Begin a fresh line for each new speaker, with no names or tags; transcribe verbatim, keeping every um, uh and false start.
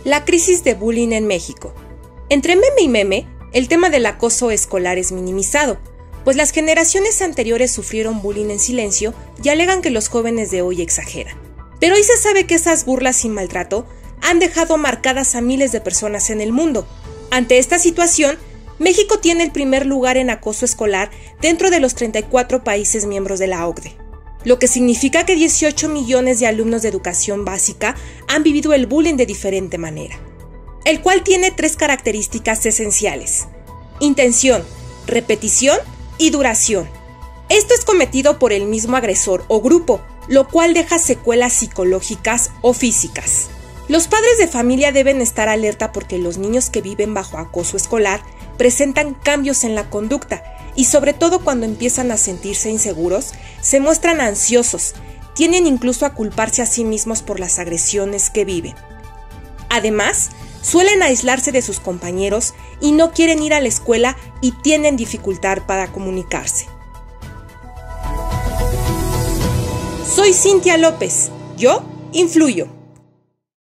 La crisis de bullying en México. Entre meme y meme, el tema del acoso escolar es minimizado, pues las generaciones anteriores sufrieron bullying en silencio y alegan que los jóvenes de hoy exageran. Pero hoy se sabe que esas burlas y maltrato han dejado marcadas a miles de personas en el mundo. Ante esta situación, México tiene el primer lugar en acoso escolar dentro de los treinta y cuatro países miembros de la O C D E, lo que significa que dieciocho millones de alumnos de educación básica han vivido el bullying de diferente manera, el cual tiene tres características esenciales: intención, repetición y duración. Esto es cometido por el mismo agresor o grupo, lo cual deja secuelas psicológicas o físicas. Los padres de familia deben estar alerta porque los niños que viven bajo acoso escolar presentan cambios en la conducta y sobre todo cuando empiezan a sentirse inseguros, se muestran ansiosos, tienden incluso a culparse a sí mismos por las agresiones que viven. Además, suelen aislarse de sus compañeros y no quieren ir a la escuela y tienen dificultad para comunicarse. Soy Cintia López, yo influyo.